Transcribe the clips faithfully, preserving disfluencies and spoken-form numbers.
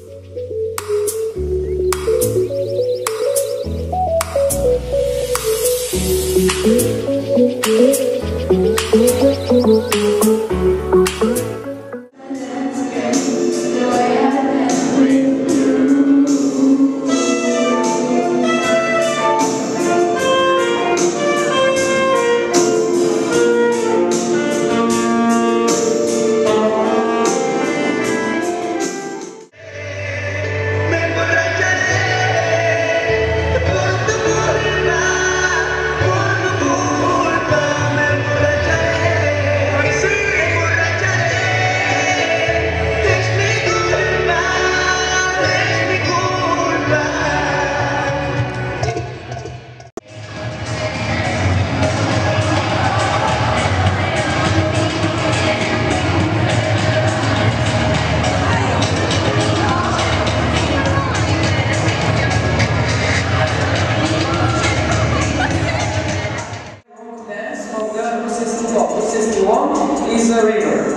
Is a river,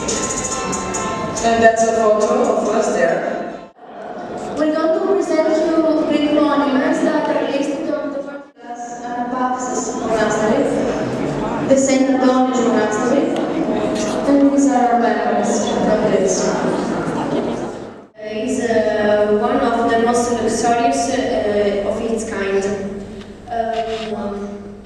and that's a photo of us there. We're going to present you Greek monuments that are listed on the first class Anabaptist Monastery, the Saint Antonius Monastery, and these are our memories from this. It's uh, one of the most luxurious uh, of its kind. Um,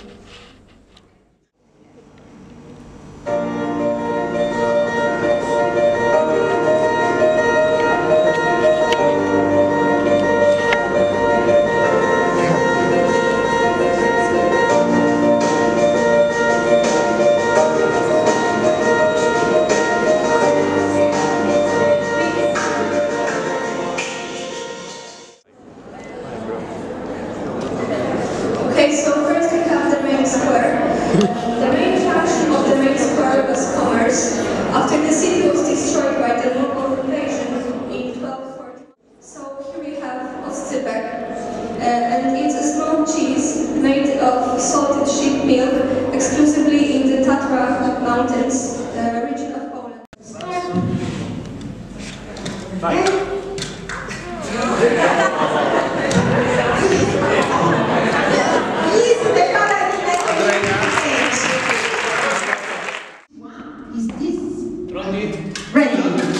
Okay, so first we have the main square. The main function of the main square was commerce, after the city was destroyed by the local invasion in twelve forty. So here we have Oscypek, uh, and it's a small cheese made of salted sheep milk, exclusively in the Tatra Mountains, uh, region of Poland. Is this Ready? ready?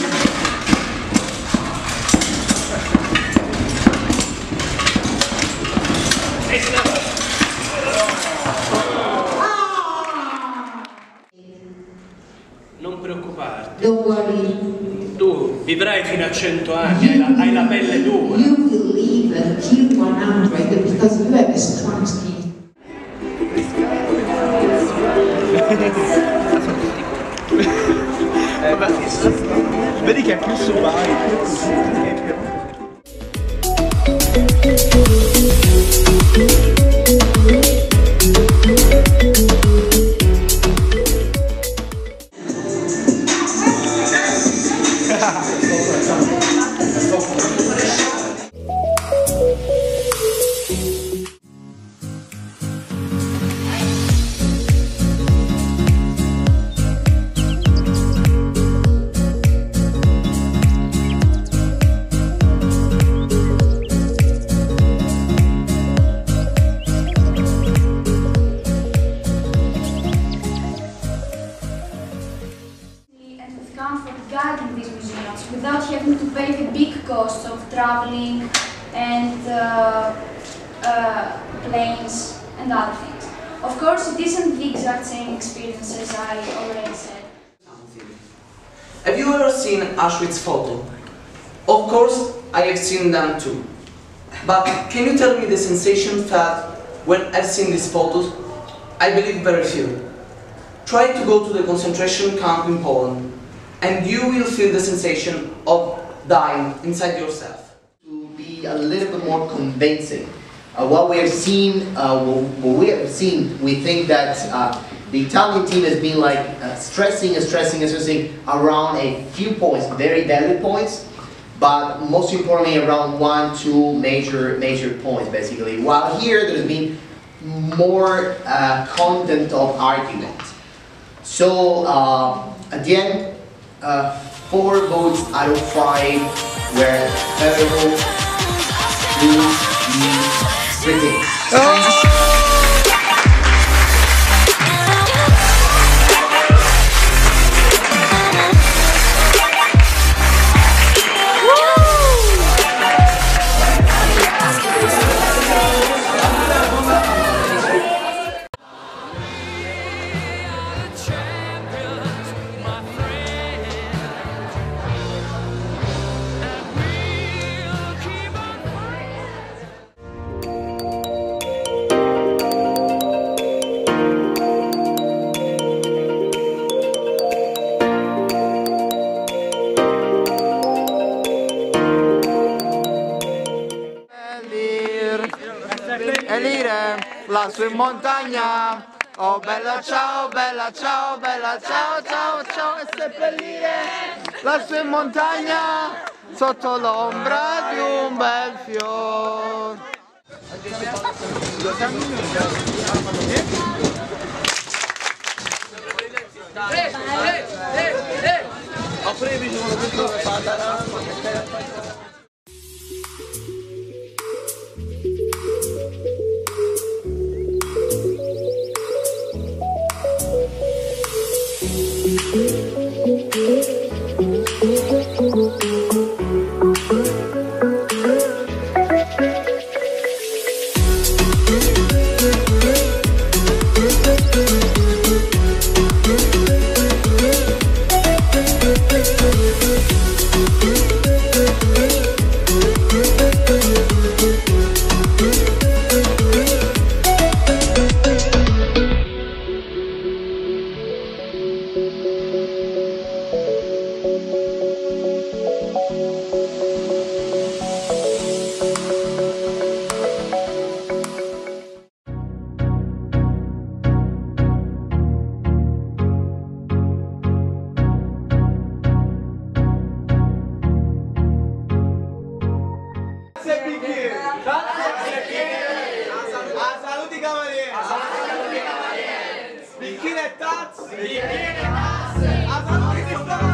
Non preoccuparti. Don't worry. Tu vivrai fino a cento anni, hai la, hai la pelle dura. You will live until one hundred because you have a strong skin. Vedi che è più suave. comfort guiding these museums without having to pay the big costs of traveling and uh, uh, planes and other things. Of course, it isn't the exact same experience as I already said. Have you ever seen Auschwitz photo? Of course, I have seen them too. But can you tell me the sensation felt when I've seen these photos? I believe very few. Try to go to the concentration camp in Poland, and you will feel the sensation of dying inside yourself. To be a little bit more convincing, uh, what we have seen, uh, what we have seen, we think that uh, the Italian team has been like uh, stressing and stressing and stressing around a few points, very deadly points, but most importantly around one, two major major points basically. While here there's been more uh, content of argument. So uh, at the end, uh, four votes out of five where Federico lose the greetings. Elire, lassù in montagna, oh bella ciao, bella ciao, bella ciao, ciao, ciao, e seppellire, lassù in montagna, sotto l'ombra di un bel fior. Saluti cavalieri! Saluti cavalieri! Bicchiere e tazze! Bicchiere e tazze! A saluti pistola!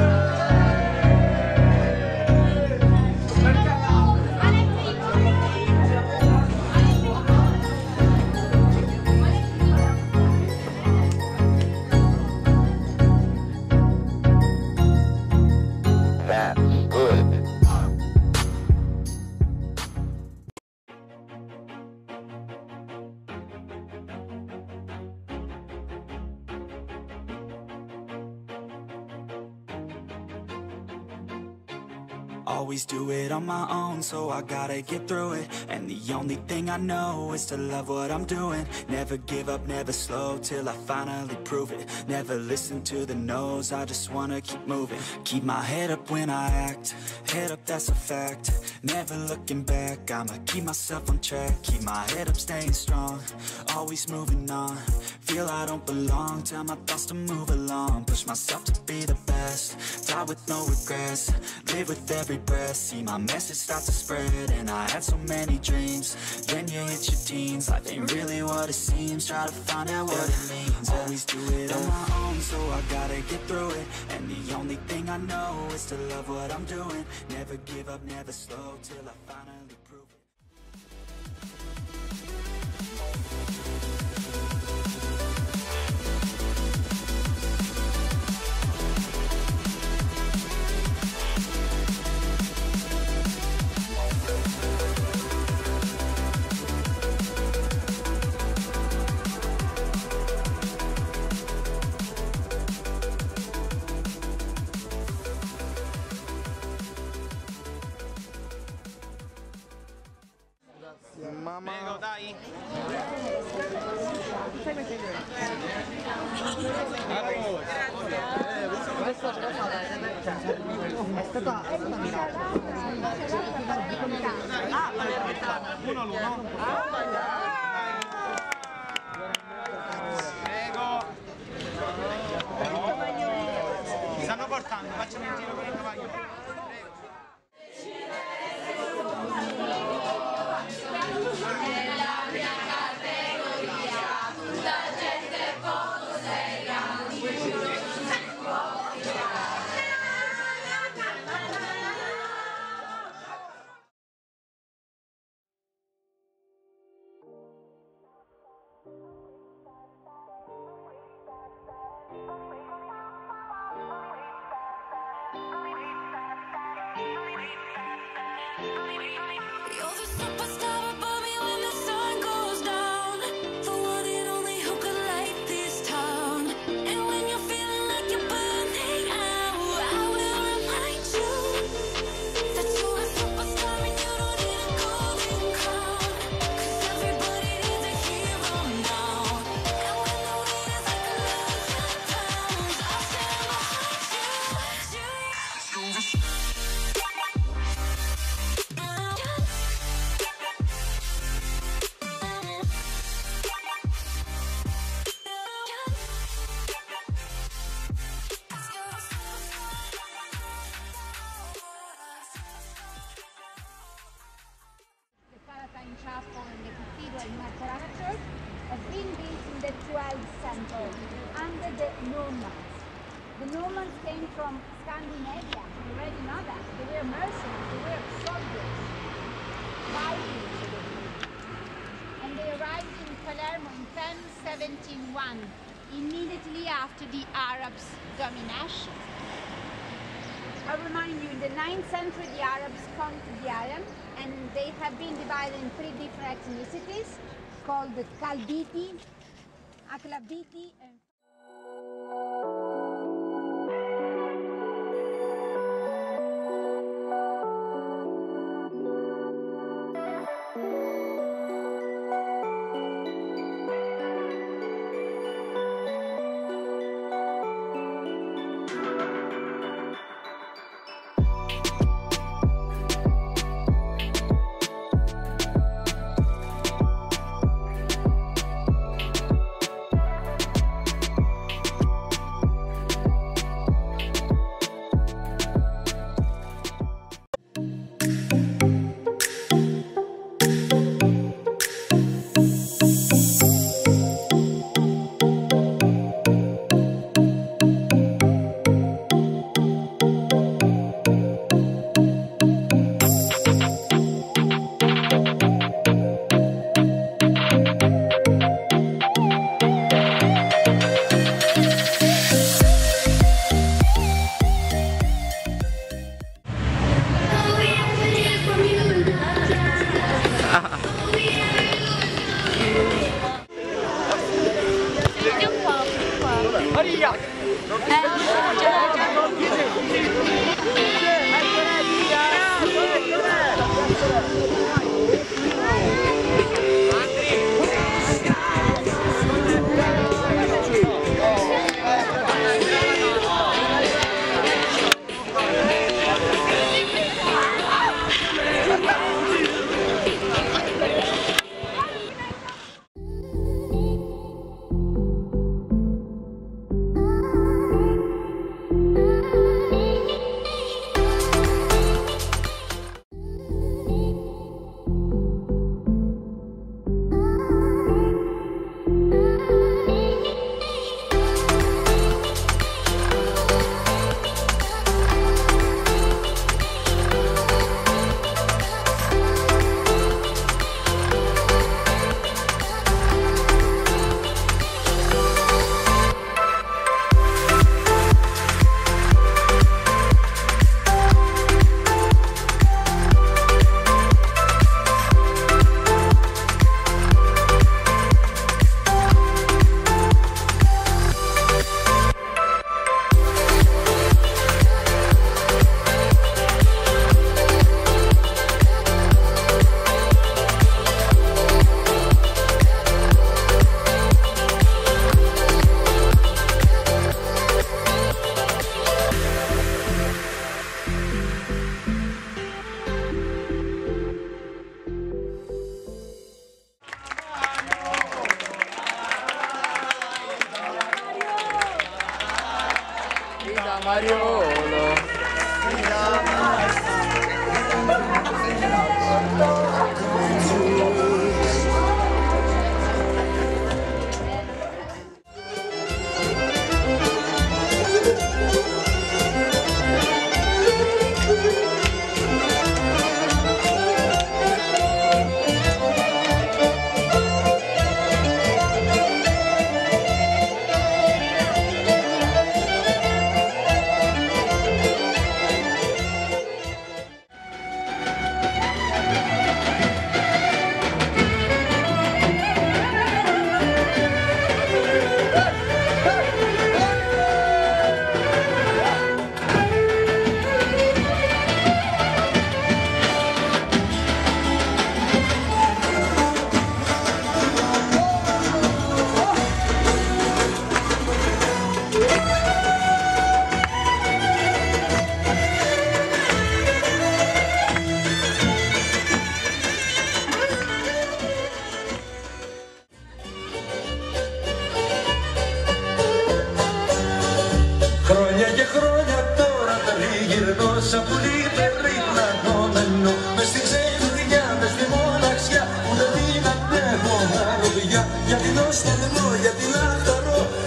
That's good. Always do it on my own, so I gotta get through it. And the only thing I know is to love what I'm doing. Never give up, never slow, till I finally prove it. Never listen to the no's, I just wanna keep moving. Keep my head up when I act, head up, that's a fact. Never looking back, I'ma keep myself on track. Keep my head up, staying strong, always moving on. Feel I don't belong, tell my thoughts to move along. Push myself to be the best, die with no regrets. Live with every breath, see my message start to spread. And I had so many dreams, then you hit your teens. Life ain't really what it seems, try to find out what it means. Always do it on my own, so I gotta get through it. And the only thing I know is to love what I'm doing. Never give up, never slow, till I finally prove it. Mamma. Prego, dai. È stata uno all'uno. Prego. Mi stanno portando, facciamo un giro con il cavallo. example, under the Normans. The Normans came from Scandinavia, you already know that. They were mercenaries, they were soldiers, Vikings. And they arrived in Palermo in ten seventy-one, immediately after the Arabs' domination. I remind you, in the ninth century the Arabs conquered the island, and they have been divided in three different ethnicities called the Kalbiti, Aklabiti, and Mariolo. Χρόνια και χρόνια τώρα τα γυρνώ σαν πουλί περίπλανωμένο μες στη ξενιδιά, μες στη μοναξιά που δεν την αντέχω άλλο πια. Γιατί νοσταλγώ, γιατί να χαρώ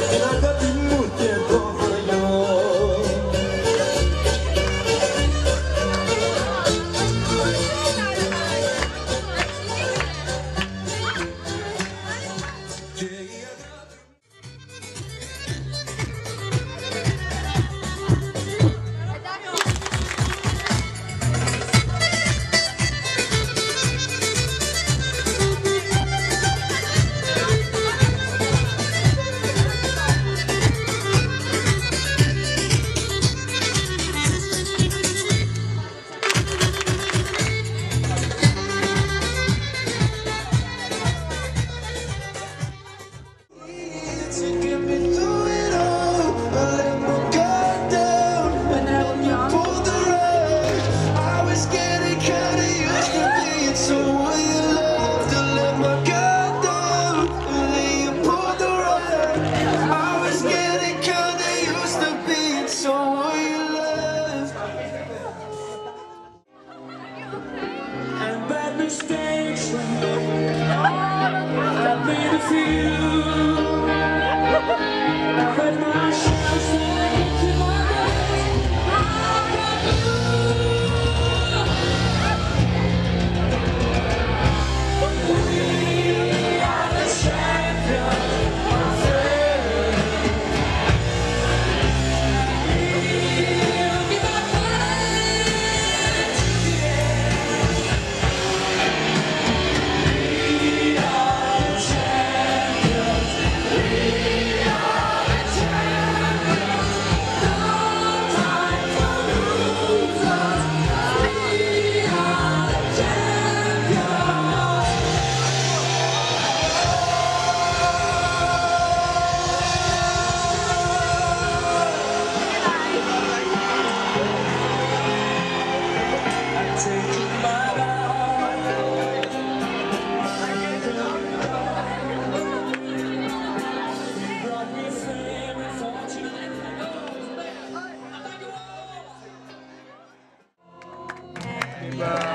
Bye.